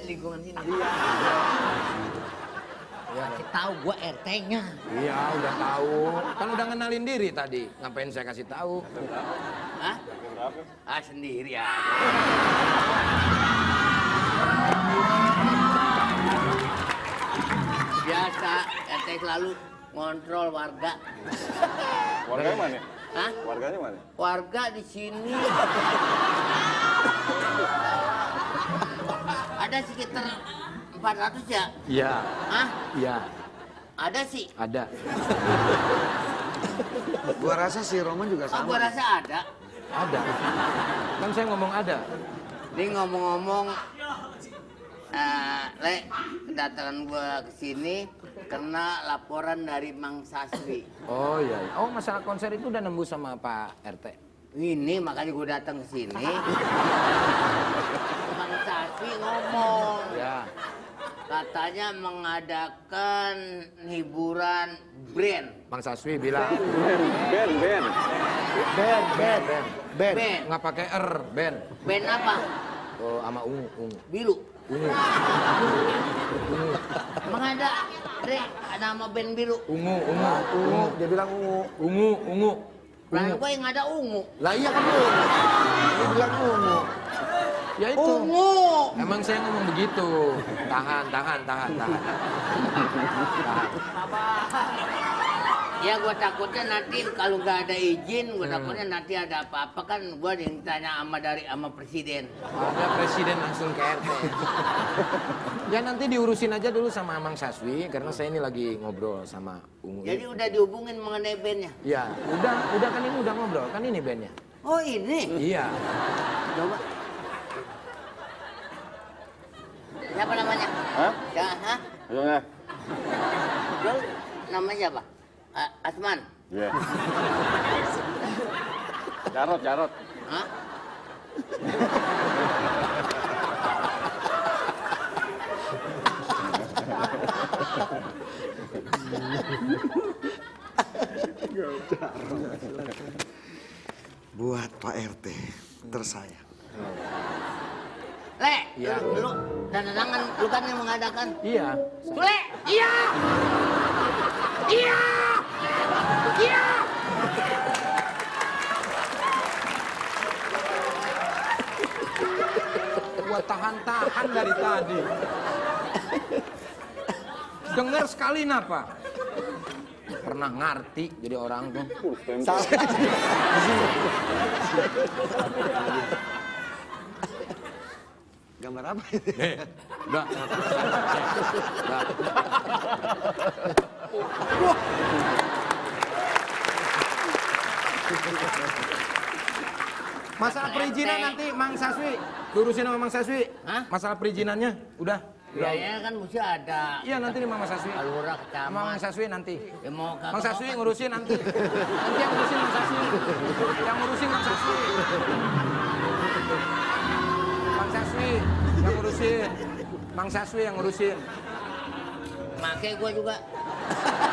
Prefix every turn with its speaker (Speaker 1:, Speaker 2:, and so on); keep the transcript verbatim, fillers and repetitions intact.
Speaker 1: lingkungan sini.
Speaker 2: Iya.
Speaker 1: Ya. Kasih tahu gua R T-nya.
Speaker 2: Iya, udah tahu. Kan udah ngenalin diri tadi. Ngapain saya kasih tahu?
Speaker 1: Hah? Ah, sendiri ya. Biasa, R T selalu ngontrol warga.
Speaker 3: Warganya mana?
Speaker 1: Hah?
Speaker 3: Warganya mana?
Speaker 1: Warga di sini. Ada sekitar empat ratus ya?
Speaker 2: Iya.
Speaker 1: Hah?
Speaker 2: Iya.
Speaker 1: Ada sih.
Speaker 2: Ada.
Speaker 4: Gua rasa si Roman juga
Speaker 1: Oh,
Speaker 4: sama.
Speaker 1: gua rasa ada.
Speaker 2: Ada. Kan saya ngomong ada.
Speaker 1: Ini ngomong-ngomong, uh, Le, kedatangan gua ke sini kena laporan dari Mang Saswi.
Speaker 2: Oh iya. Oh, masalah konser itu udah nembus sama Pak R T.
Speaker 1: Ini makanya gua datang ke sini. Mang Saswi ngomong.
Speaker 2: Ya.
Speaker 1: Katanya mengadakan hiburan brand.
Speaker 2: Bang Saswi bilang.
Speaker 3: Ben, Ben.
Speaker 4: Ben, Ben, Ben. Ben.
Speaker 1: Band.
Speaker 2: Nggak pakai R, Ben.
Speaker 1: Band apa?
Speaker 2: Oh, sama ungu, ungu.
Speaker 1: Biru.
Speaker 2: Ungu.
Speaker 1: Emang ada, Re, nama band biru.
Speaker 2: Ungu, ungu,
Speaker 4: Ungu, dia bilang ungu.
Speaker 2: ungu, ungu.
Speaker 1: Nah, gue yang ada ungu.
Speaker 4: Lah iya kan lu. Dia bilang ungu.
Speaker 2: Ya itu.
Speaker 1: Ungu.
Speaker 2: Emang saya ngomong begitu. Tahan, tahan, tahan, tahan. Tahan.
Speaker 1: Ya gue takutnya nanti kalau nggak ada izin, gue takutnya nanti ada apa-apa kan gue ditanya sama dari sama presiden.
Speaker 2: Ada presiden langsung ke R T. Ya nanti diurusin aja dulu sama Amang Saswi karena saya ini lagi ngobrol sama Ungu.
Speaker 1: Jadi udah dihubungin mengenai bandnya.
Speaker 2: Ya, udah, udah kan ini udah ngobrol kan ini bandnya.
Speaker 1: Oh ini?
Speaker 2: Iya.
Speaker 1: Coba. Siapa namanya?
Speaker 3: Hah?
Speaker 1: Ya, hah?
Speaker 3: Ayolah.
Speaker 1: Lo namanya siapa? A- Asman?
Speaker 3: Iya. Jarot, Jarot.
Speaker 1: Hah?
Speaker 4: Buat Pak R T tersayang.
Speaker 1: Le,
Speaker 2: Iya.
Speaker 1: lu, lu dan tangan lu kan yang mengadakan.
Speaker 2: Iya.
Speaker 1: Sule, iya. Iya. Iya.
Speaker 2: Gua tahan-tahan dari tadi. Dengar sekali napa? Pernah ngerti jadi orang tuh.
Speaker 4: Gambar apa itu?
Speaker 2: Eh, udah. Udah. Masalah perizinan nanti Mang Saswi, lurusin sama Mang Saswi.
Speaker 1: Hah?
Speaker 2: Masalah perizinannya, udah. Udah.
Speaker 1: Biayanya kan mesti ada.
Speaker 2: Iya nanti nih Mang Saswi.
Speaker 1: Alurah
Speaker 2: Sama Mang
Speaker 1: kecamatan.
Speaker 2: Saswi nanti.
Speaker 1: Ya mau kagak
Speaker 2: Mang Saswi
Speaker 1: mau kan.
Speaker 2: ngurusin nanti. Nanti yang ngurusin Mang Saswi. Yang ngurusin Mang Saswi. Mang Saswi yang ngurusin. Mang Saswi yang ngurusin.
Speaker 1: Make gua juga.